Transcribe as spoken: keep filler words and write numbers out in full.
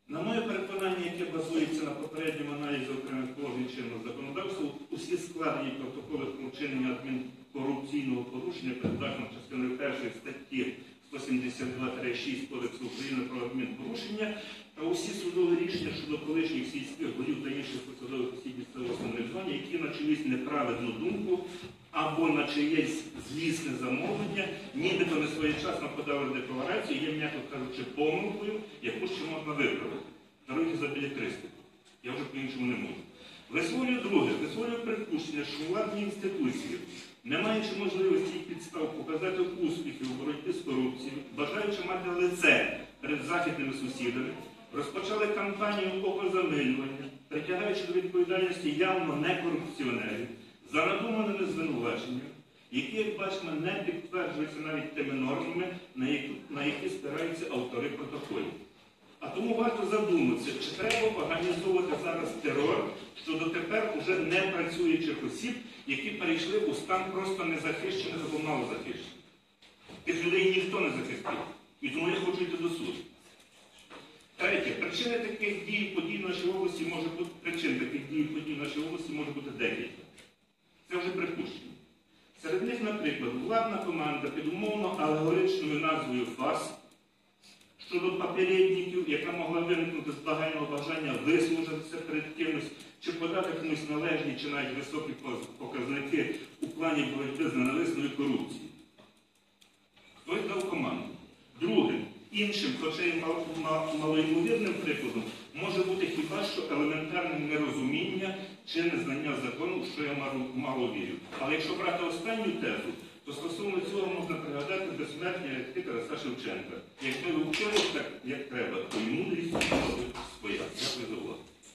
На моє переконання, яке базується на попередньому аналізі окремих положень чинного законодавства, усі складені протоколи про вчинення адмінкорупційного порушення, передбаченого частиною першої статті сто сімдесят два шість Кодексу України про адмінпорушення, та усі судові рішення щодо колишніх сільських голів та інших посадових осіб місцевого самоврядування, які на чиюсь неправедну думку або на чиєсь злісне замовлення, нібито не своєчасно подали декларацію, є, м'яко кажучи, помилкою, яку ще можна виправити. Даруйте за білетристику. Я вже по-іншому не можу. Висловлюю друге, висловлюю припущення, що владні інституції, не маючи можливості і підстав показати успіхи у боротьбі з корупцією, бажаючи мати лице перед західними сусідами, розпочали кампанію окозамилювання, притягаючи до відповідальності явно не корупціонерів, за надуманими звинуваченнями, які, як бачимо, не підтверджуються навіть тими нормами, на які, на які спираються автори протоколів. А тому варто задуматися, чи треба організовувати зараз терор щодо тепер уже не працюючих осіб, які перейшли у стан просто незахищених або малозахищених. Тих людей ніхто не захистив. І тому я хочу йти до суду. Третє. Причини таких дій подій в нашій області може бути, причин таких дій подій в нашій області може бути декілька. Це вже припущення. Серед них, наприклад, владна команда під умовно алегоричною назвою ФАС щодо попередників, яка могла виникнути з багального бажання вислужитися перед кимось, чи подати комусь належні, чи навіть високі показники у плані боротьби з ненависною корупцією. Хтось дав команду. Друге, іншим, хоча й малоймовірним прикладом, може бути хіба що елементарне нерозуміння чи незнання закону, що я мало вірю. Але якщо брати останню тезу, то стосовно цього можна пригадати безсмертні рядки Тараса Шевченка. Якби ви вчили так, як треба, то йому